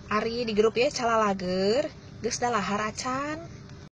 Ari di grup ya calalager geus dalahar acan.